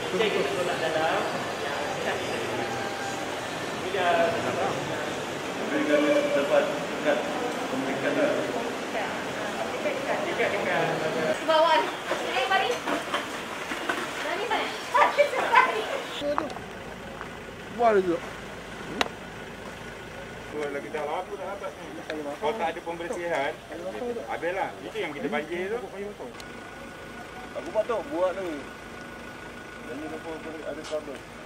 Cek kita tolak dalam. Yang kita ni. Ini dah apa? Mereka dapat dekat pemberikan dah. Dekat. Bawah ni. Sini mari. Nani mana? Buat tu. Kalau kita apa nak dapat ni? Kalau tak ada pembersihan, habislah. Itu yang kita banjir tu. Aku buat tu, buat ni. Ini apa ada trouble.